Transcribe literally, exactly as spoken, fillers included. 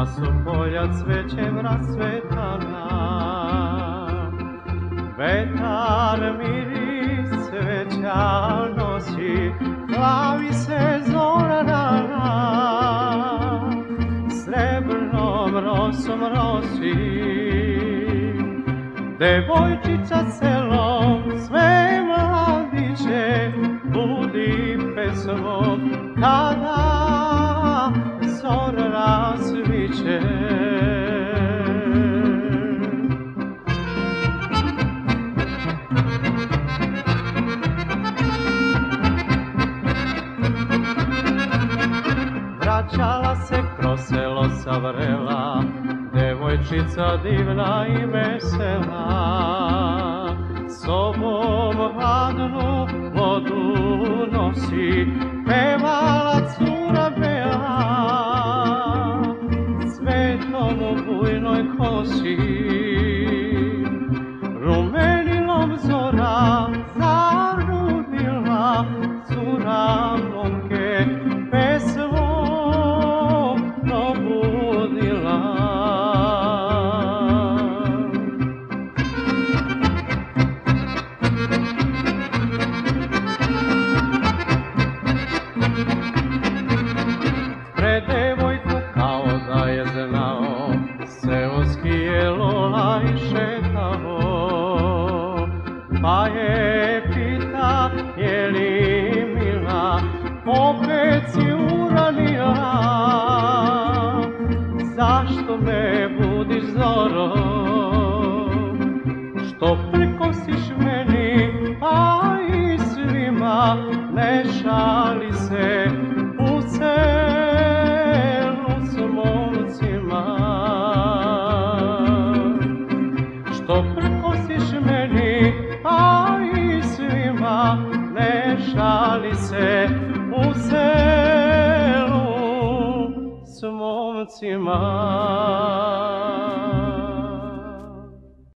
Da su polja cvećem rasvetana, vetar miris cveća nosi, plavi se zora rana, srebrnom rosom rosi. Devojčica selom sve mladiće budi pesmom kada zora rasviće. Vraćala se kroz selo savrela, devojčica divna i vesela, sobom hladnu vodu nosi, pevala cura bela, cvetom u bujnoj kosi. Rumenilom zora zarudila, cura momke pesmom probudila. Pred devojku kao da je znao, seoski je lola i šetao, pa je pita je li mila, opet si uranila, zašto me budiš zoro, što prkosiš meni, a i svima, ne šali se u selu s momcima. Što prkosiš meni, a i svima, ne šali se u selu s momcima.